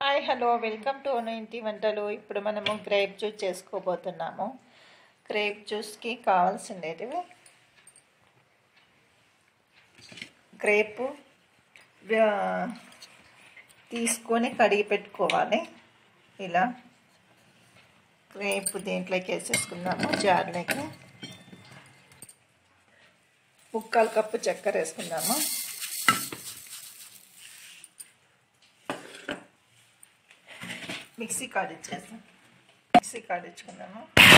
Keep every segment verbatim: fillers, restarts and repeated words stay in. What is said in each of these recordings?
Hi hello welcome to Anu ఇంటి వంటలు. ఇప్పుడు మనము గ్రేప్ జ్యూస్ చేసుకోబోతున్నాము. గ్రేప్ జ్యూస్కి కావాల్సిండేటివి గ్రేపు తీసుకొని కడిగి పెట్టుకోవాలి. ఇలా గ్రేపు దీంట్లోకి వేసేసుకుందాము. జార్లోకి ముక్కాలు కప్పు చక్కెర వేసుకుందాము. మిక్సీ కాడిచ్చేసాం మిక్సీ కాడిచ్చుకుందాము.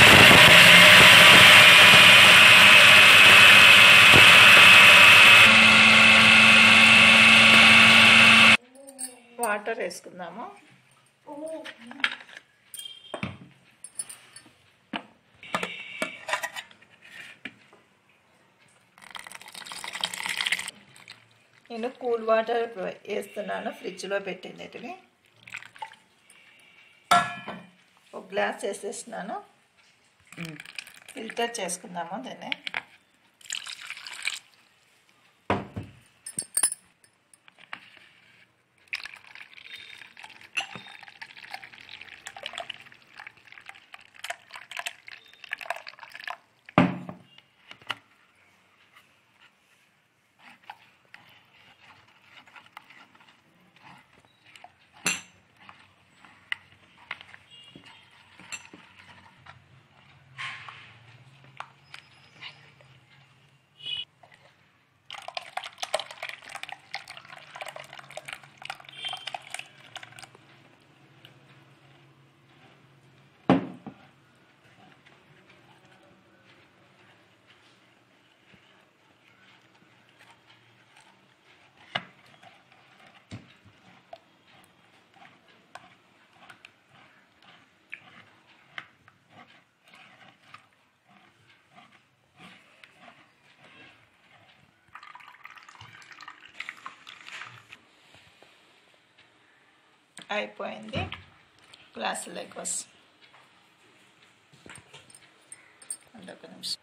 వాటర్ వేసుకుందాము. నేను కూల్ వాటర్ వేస్తున్నాను, ఫ్రిడ్జ్లో పెట్టినవి. ఒక గ్లాస్ వేసేస్తున్నాను. ఫిల్టర్ చేసుకుందాము దీన్ని. అయిపోయింది. గ్లాసులోకి వస్తుంది. ఒక నిమిషం.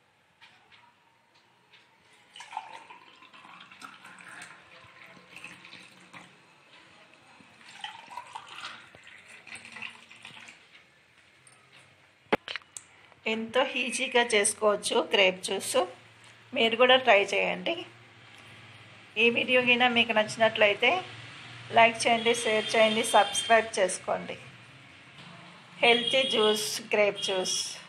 ఎంతో ఈజీగా చేసుకోవచ్చు గ్రేప్ జ్యూస్. మీరు కూడా ట్రై చేయండి. ఈ వీడియో కింద మీకు నచ్చినట్లయితే లైక్ చేయండి, షేర్ చేయండి, సబ్స్క్రైబ్ చేసుకోండి. Healthy juice grape juice.